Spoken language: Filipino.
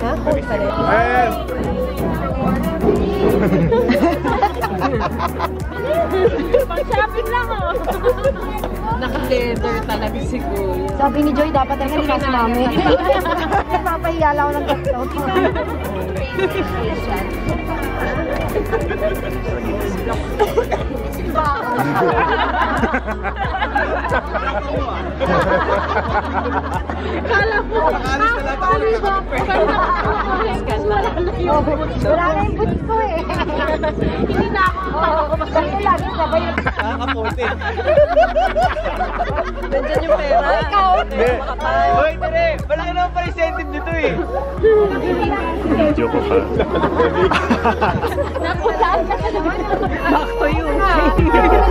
Ha? Cold pa rin. Ayan! Pag-shopping lang oh! Naka-leather talaga si Kuya. Sabi ni Joy, dapat talaga hindi kasi namin. Papahiya lang ako ng gasto. Kala po! Wala na yung boots ko eh. Hindi na ako Kasi lagi sabay yung... Nakakaputi. Nandiyan yung pera. Ikaw! Hoy, tire! Malaki naman pala yung incentive dito eh. Video ko pa. Napulaan ka na naman. Back to you.